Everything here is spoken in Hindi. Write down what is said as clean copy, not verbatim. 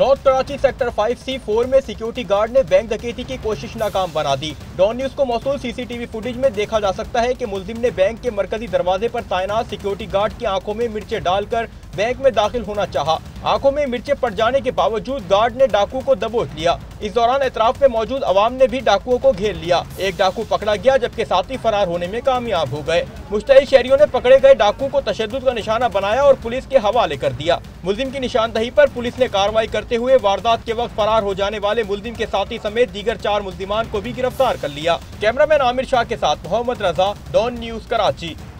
नॉर्थ कराची सेक्टर 5C4 में सिक्योरिटी गार्ड ने बैंक डकैती की कोशिश नाकाम बना दी। डॉन न्यूज को मौसूल सीसीटीवी फुटेज में देखा जा सकता है कि मुल्जिम ने बैंक के मरकजी दरवाजे पर तैनात सिक्योरिटी गार्ड की आंखों में मिर्चें डालकर बैंक में दाखिल होना चाहा। आंखों में मिर्चें पड़ जाने के बावजूद गार्ड ने डाकू को दबोच लिया। इस दौरान एतराफ में मौजूद अवाम ने भी डाकुओं को घेर लिया। एक डाकू पकड़ा गया जबकि साथी फरार होने में कामयाब हो गए। मुश्तइल शहरियों ने पकड़े गए डाकू को तशद्दुद का निशाना बनाया और पुलिस के हवाले कर दिया। मुल्जिम की निशानदही पर पुलिस ने कार्रवाई करते हुए वारदात के वक्त फरार हो जाने वाले मुल्जिम के साथी समेत दीगर 4 मुल्जिमान को भी गिरफ्तार कर लिया। कैमरामैन आमिर शाह के साथ मोहम्मद रजा, डॉन न्यूज कराची।